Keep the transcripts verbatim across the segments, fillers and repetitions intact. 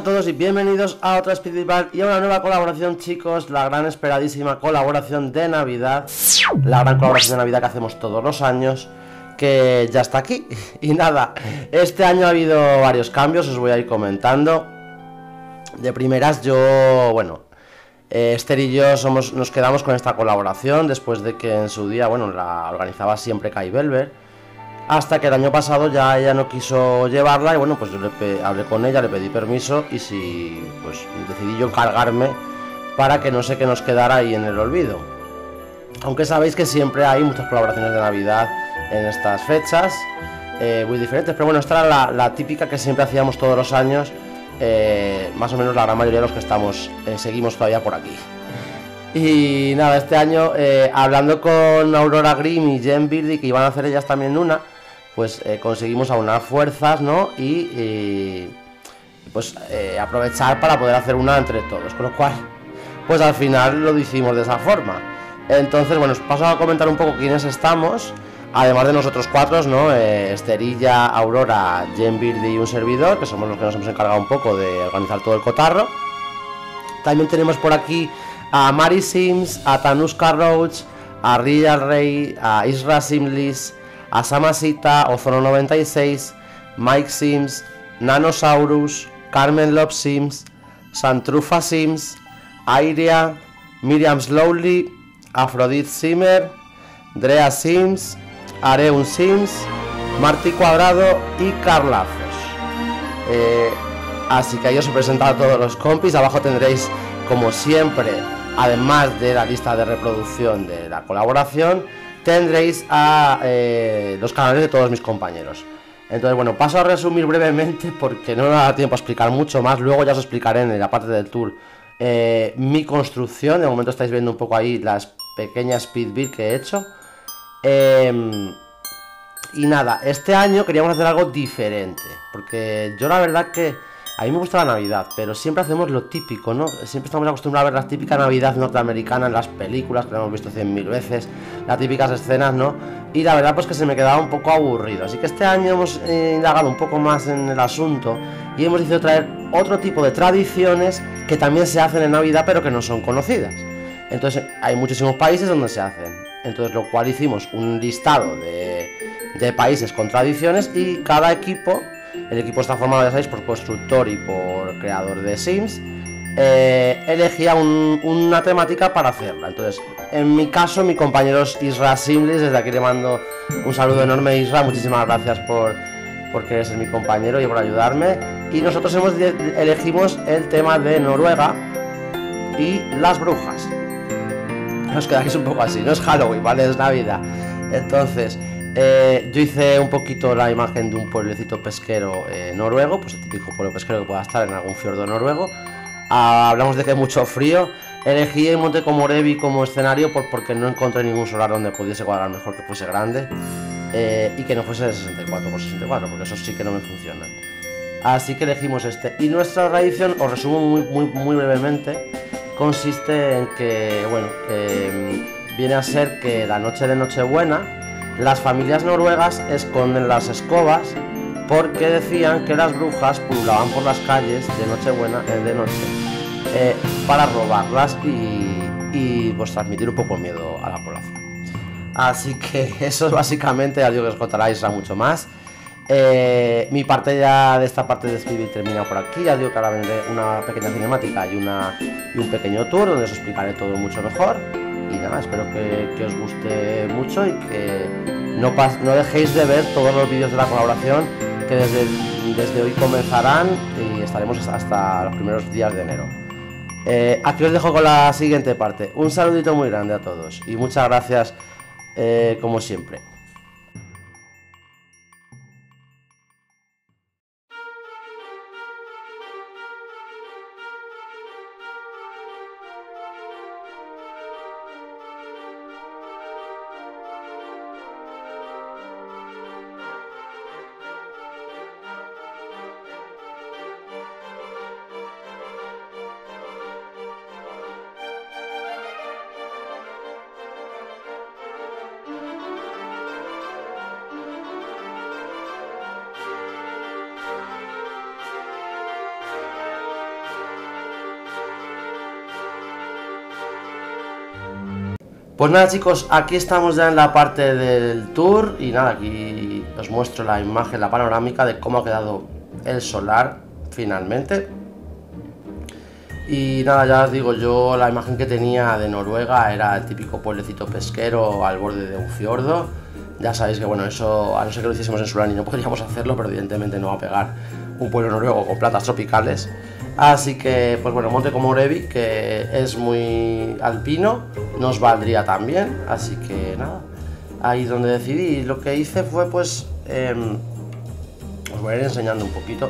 todos y bienvenidos a otra Speedball y a una nueva colaboración, chicos. La gran esperadísima colaboración de Navidad. La gran colaboración de Navidad que hacemos todos los años, que ya está aquí. Y nada, este año ha habido varios cambios, os voy a ir comentando. De primeras, yo, bueno, eh, Esther y yo somos, nos quedamos con esta colaboración después de que en su día, bueno, la organizaba siempre Kai Belver. Hasta que el año pasado ya ella no quiso llevarla y bueno, pues yo le hablé con ella, le pedí permiso y si, pues decidí yo encargarme para que no sé qué nos quedara ahí en el olvido. Aunque sabéis que siempre hay muchas colaboraciones de Navidad en estas fechas, eh, muy diferentes, pero bueno, esta era la, la típica que siempre hacíamos todos los años, eh, más o menos la gran mayoría de los que estamos, eh, seguimos todavía por aquí. Y nada, este año, eh, hablando con Aurora Grimm y Jen Birdie, que iban a hacer ellas también una, pues eh, conseguimos aunar fuerzas, ¿no? Y, y pues eh, aprovechar para poder hacer una entre todos, con lo cual, pues al final lo hicimos de esa forma. Entonces, bueno, os paso a comentar un poco quiénes estamos, además de nosotros cuatro, ¿no? Eh, Esterilla, Aurora, Jen Birdie y un servidor, que somos los que nos hemos encargado un poco de organizar todo el cotarro. También tenemos por aquí a Mari Sims, a Tanuska Roach, a Ria Rey, a Isra Simlis, a Samasita, Ozono noventa y seis, Mike Sims, Nanosaurus, Carmen Love Sims, Santrufa Sims, Airia, Miriam Slowly, Aphrodite Simmer, Drea Sims, Areun Sims, Marty Cuadrado y Carlazos. Eh, así que ahí os he presentado a todos los compis. Abajo tendréis, como siempre, además de la lista de reproducción de la colaboración, tendréis a eh, los canales de todos mis compañeros. Entonces, bueno, paso a resumir brevemente porque no me da tiempo a explicar mucho más. Luego ya os explicaré en la parte del tour eh, mi construcción. De momento estáis viendo un poco ahí las pequeñas speed build que he hecho. Eh, y nada, este año queríamos hacer algo diferente, porque yo la verdad que a mí me gusta la Navidad, pero siempre hacemos lo típico, ¿no? Siempre estamos acostumbrados a ver la típica Navidad norteamericana en las películas, que la hemos visto cien mil veces, las típicas escenas, ¿no? Y la verdad pues que se me quedaba un poco aburrido. Así que este año hemos eh, indagado un poco más en el asunto y hemos decidido traer otro tipo de tradiciones que también se hacen en Navidad, pero que no son conocidas. Entonces hay muchísimos países donde se hacen. Entonces lo cual hicimos un listado de, de países con tradiciones y cada equipo... El equipo está formado, ya sabéis, por constructor y por creador de Sims. Eh, elegía un, una temática para hacerla. Entonces, en mi caso, mi compañero es Isra Simlis. Desde aquí le mando un saludo enorme, Isra. Muchísimas gracias por, por querer ser mi compañero y por ayudarme. Y nosotros hemos elegimos el tema de Noruega y las brujas. Os quedáis un poco así. No es Halloween, ¿vale? Es Navidad. Entonces... Eh, yo hice un poquito la imagen de un pueblecito pesquero eh, noruego, pues el típico pueblo pesquero que pueda estar en algún fiordo noruego. Ah, hablamos de que hay mucho frío. Elegí el monte Komorebi como escenario por, porque no encontré ningún solar donde pudiese cuadrar mejor, que fuese grande eh, y que no fuese de sesenta y cuatro por sesenta y cuatro, porque esos sí que no me funcionan. Así que elegimos este. Y nuestra tradición, os resumo muy, muy, muy brevemente, consiste en que, bueno, eh, viene a ser que la noche de Nochebuena las familias noruegas esconden las escobas porque decían que las brujas pululaban por las calles de Nochebuena, eh, de noche, eh, para robarlas y, y pues transmitir un poco miedo a la población. Así que eso es básicamente, ya digo que os contará Isra mucho más. Eh, mi parte ya de esta parte de escribir termina por aquí. Ya digo que ahora vendré una pequeña cinemática y, una, y un pequeño tour donde os explicaré todo mucho mejor. Y nada, espero que, que os guste mucho y que no, pas, no dejéis de ver todos los vídeos de la colaboración que desde, desde hoy comenzarán y estaremos hasta los primeros días de enero. Eh, aquí os dejo con la siguiente parte. Un saludito muy grande a todos y muchas gracias eh, como siempre. Pues nada chicos, aquí estamos ya en la parte del tour y nada, aquí os muestro la imagen, la panorámica de cómo ha quedado el solar finalmente. Y nada, ya os digo, yo la imagen que tenía de Noruega era el típico pueblecito pesquero al borde de un fiordo. Ya sabéis que bueno, eso a no ser que lo hiciésemos en Sulani no podríamos hacerlo, pero evidentemente no va a pegar un pueblo noruego con plantas tropicales. Así que, pues bueno, Monte Komorebi, que es muy alpino, nos valdría también. Así que nada, ahí es donde decidí. Lo que hice fue pues, eh, os voy a ir enseñando un poquito.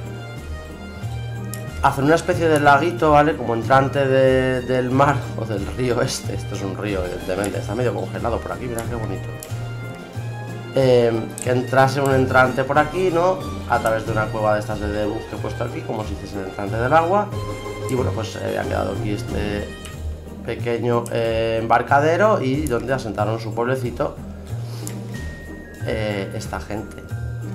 Hacer una especie de laguito, ¿vale? Como entrante de, del mar o del río este. Esto es un río, evidentemente, está medio congelado por aquí, mirad qué bonito. Eh, que entrase un entrante por aquí, ¿no? A través de una cueva de estas de debug que he puesto aquí, como si hiciese el entrante del agua. Y bueno, pues eh, ha quedado aquí este pequeño eh, embarcadero y donde asentaron su pueblecito eh, esta gente.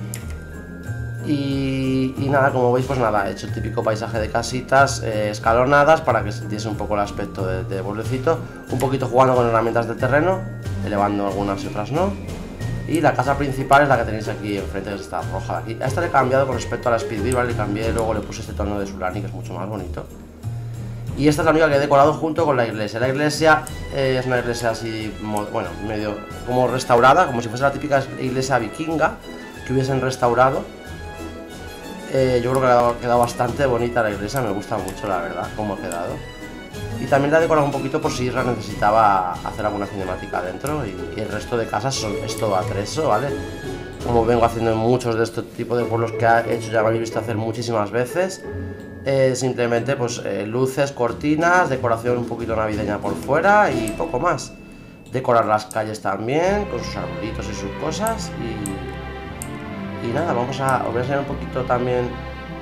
Y, y nada, como veis, pues nada, he hecho el típico paisaje de casitas eh, escalonadas para que sintiese un poco el aspecto de, de pueblecito, un poquito jugando con herramientas del terreno, elevando algunas y otras no. Y la casa principal es la que tenéis aquí enfrente, que es esta roja de aquí. A esta le he cambiado con respecto a la Speedbird, ¿vale? Le cambié, luego le puse este tono de Sulani, que es mucho más bonito. Y esta es la única que he decorado junto con la iglesia. La iglesia eh, es una iglesia así, bueno, medio como restaurada, como si fuese la típica iglesia vikinga que hubiesen restaurado. Eh, yo creo que ha quedado, quedado bastante bonita la iglesia, me gusta mucho la verdad cómo ha quedado. Y también la he decorado un poquito por si Isra necesitaba hacer alguna cinemática dentro. Y, y el resto de casas son, es todo atrezo, ¿vale? Como vengo haciendo en muchos de este tipo de pueblos que he hecho, ya me habéis visto hacer muchísimas veces. Eh, simplemente pues eh, luces, cortinas, decoración un poquito navideña por fuera y poco más. Decorar las calles también, con sus arbolitos y sus cosas. Y, y nada, vamos a, os voy a enseñar un poquito también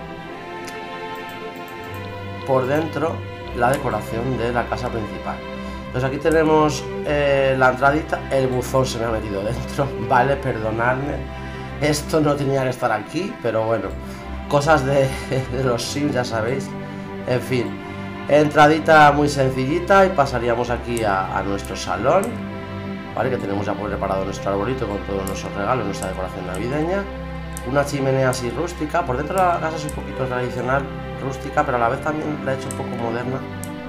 por dentro la decoración de la casa principal. Entonces aquí tenemos eh, la entradita, el buzón se me ha metido dentro, vale, perdonadme, esto no tenía que estar aquí, pero bueno, cosas de, de los Sims, ya sabéis. En fin, entradita muy sencillita y pasaríamos aquí a, a nuestro salón, vale, que tenemos ya preparado nuestro arbolito con todos nuestros regalos, nuestra decoración navideña. Una chimenea así rústica, por dentro de la casa es un poquito tradicional, rústica, pero a la vez también la he hecho un poco moderna,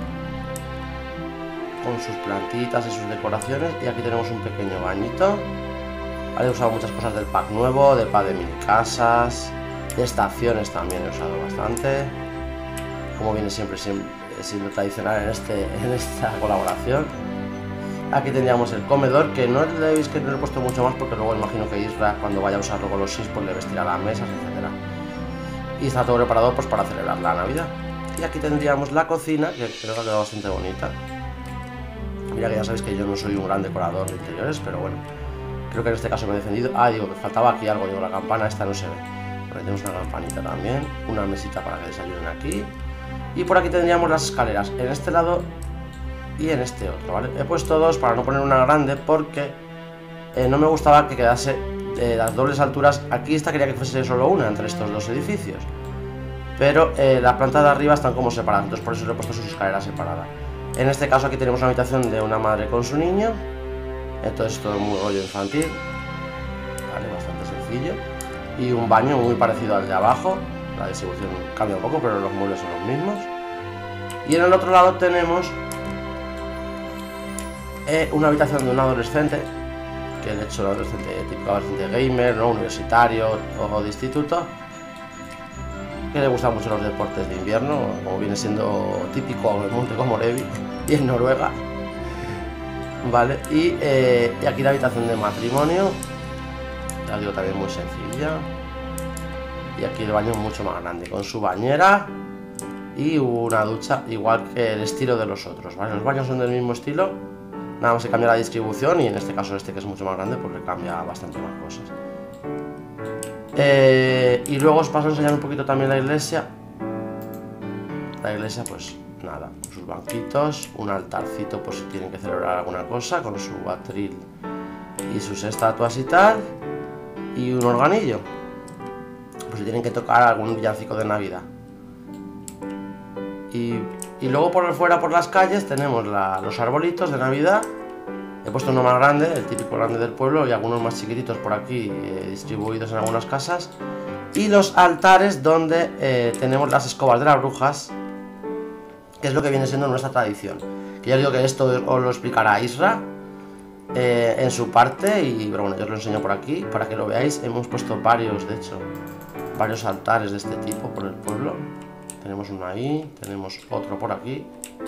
con sus plantitas y sus decoraciones. Y aquí tenemos un pequeño bañito, vale, he usado muchas cosas del pack nuevo, del pack de mil casas, de estaciones también he usado bastante, como viene siempre, siempre siendo tradicional en, este, en esta colaboración. Aquí tendríamos el comedor, que no le veis que no le he puesto mucho más porque luego imagino que Isra cuando vaya a usarlo con los Sims pues le vestirá las mesas, etcétera. Y está todo preparado pues para celebrar la Navidad. Y aquí tendríamos la cocina, que creo que ha quedado bastante bonita. Mira que ya sabéis que yo no soy un gran decorador de interiores, pero bueno, creo que en este caso me he defendido. Ah, digo, que faltaba aquí algo, digo, la campana esta no se ve. Bueno, tenemos una campanita también, una mesita para que desayunen aquí. Y por aquí tendríamos las escaleras, en este lado y en este otro, ¿vale? He puesto dos para no poner una grande porque eh, no me gustaba que quedase eh, las dobles alturas. Aquí esta quería que fuese solo una entre estos dos edificios, pero eh, la planta de arriba están como separadas, entonces por eso le he puesto sus escaleras separadas. En este caso aquí tenemos una habitación de una madre con su niño, entonces todo muy rollo infantil, vale, bastante sencillo. Y un baño muy parecido al de abajo, la distribución cambia un poco, pero los muebles son los mismos. Y en el otro lado tenemos Eh, una habitación de un adolescente, que de hecho es un adolescente típico adolescente gamer, ¿no? Universitario o de instituto, que le gustan mucho los deportes de invierno, como viene siendo típico en Monte Komorebi y en Noruega, vale. Y, eh, y aquí la habitación de matrimonio, ya digo, también muy sencilla. Y aquí el baño mucho más grande, con su bañera y una ducha, igual que el estilo de los otros, ¿vale? Los baños son del mismo estilo. Nada más se cambia la distribución y en este caso este que es mucho más grande pues le cambia bastante más cosas. Eh, y luego os paso a enseñar un poquito también la iglesia. La iglesia pues nada, con sus banquitos, un altarcito por si tienen que celebrar alguna cosa, con su atril y sus estatuas y tal. Y un organillo, por si tienen que tocar algún villancico de Navidad. Y, y luego por fuera, por las calles, tenemos la, los arbolitos de Navidad He puesto uno más grande, el típico grande del pueblo, y algunos más chiquititos por aquí eh, distribuidos en algunas casas. Y los altares donde eh, tenemos las escobas de las brujas, que es lo que viene siendo nuestra tradición. Que ya os digo que esto os lo explicará Isra eh, en su parte, y pero bueno, yo os lo enseño por aquí para que lo veáis. Hemos puesto varios, de hecho, varios altares de este tipo por el pueblo. Tenemos uno ahí, tenemos otro por aquí.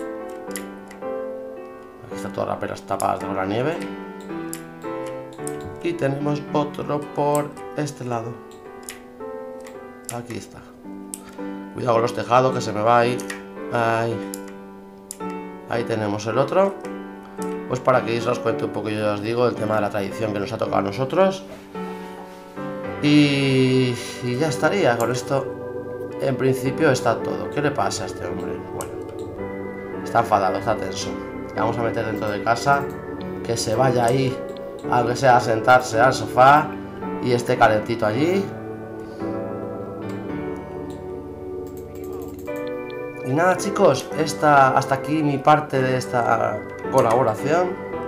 Aquí está todas las peras tapadas de la nieve. Y tenemos otro por este lado. Aquí está. Cuidado con los tejados, que se me va ahí. Ahí. Ahí tenemos el otro. Pues para que os cuente un poco, yo ya os digo, el tema de la tradición que nos ha tocado a nosotros. Y, y ya estaría. Con esto, en principio, está todo. ¿Qué le pasa a este hombre? Bueno, está enfadado, está tenso. Le vamos a meter dentro de casa. Que se vaya ahí, aunque sea a sentarse al sofá, y esté calentito allí. Y nada, chicos, esta, hasta aquí mi parte de esta colaboración.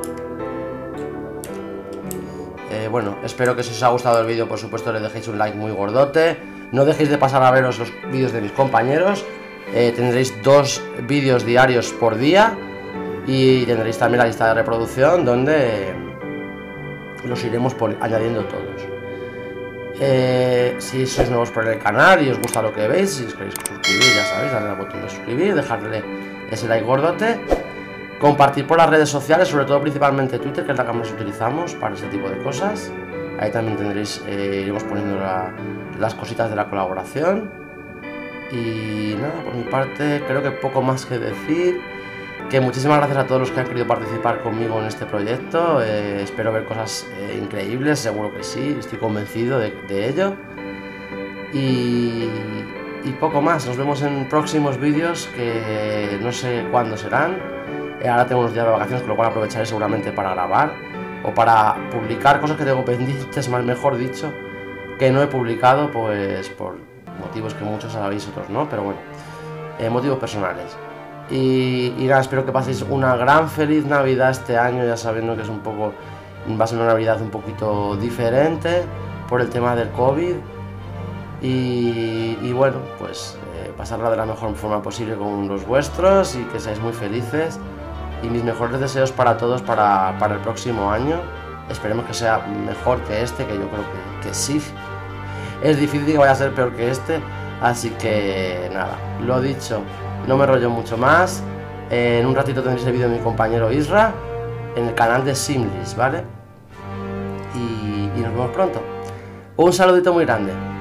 Eh, bueno, espero que si os ha gustado el vídeo, por supuesto, le dejéis un like muy gordote. No dejéis de pasar a veros los vídeos de mis compañeros. Eh, tendréis dos vídeos diarios por día. Y tendréis también la lista de reproducción donde los iremos añadiendo todos. Eh, si sois nuevos por el canal y os gusta lo que veis, si os queréis suscribir, ya sabéis, darle al botón de suscribir, dejarle ese like gordote, compartir por las redes sociales, sobre todo principalmente Twitter, que es la que más utilizamos para ese tipo de cosas. Ahí también tendréis, eh, iremos poniendo la, las cositas de la colaboración. Y nada, por mi parte creo que poco más que decir. Que muchísimas gracias a todos los que han querido participar conmigo en este proyecto. Eh, espero ver cosas eh, increíbles, seguro que sí, estoy convencido de, de ello. Y, y poco más, nos vemos en próximos vídeos que no sé cuándo serán. Eh, ahora tengo unos días de vacaciones, con lo cual aprovecharé seguramente para grabar o para publicar cosas que tengo pendientes, más mejor dicho, que no he publicado, pues por motivos que muchos sabéis, otros no, pero bueno, eh, motivos personales. Y, y nada, espero que paséis una gran feliz Navidad este año, ya sabiendo que es un poco, va a ser una Navidad un poquito diferente por el tema del COVID. Y, y bueno, pues eh, pasarla de la mejor forma posible con los vuestros y que seáis muy felices. Y mis mejores deseos para todos para, para el próximo año. Esperemos que sea mejor que este, que yo creo que, que sí. Es difícil que vaya a ser peor que este, así que nada, lo dicho. No me rollo mucho más. Eh, en un ratito tendréis el vídeo de mi compañero Isra en el canal de Simlis, ¿vale? Y, y nos vemos pronto. Un saludito muy grande.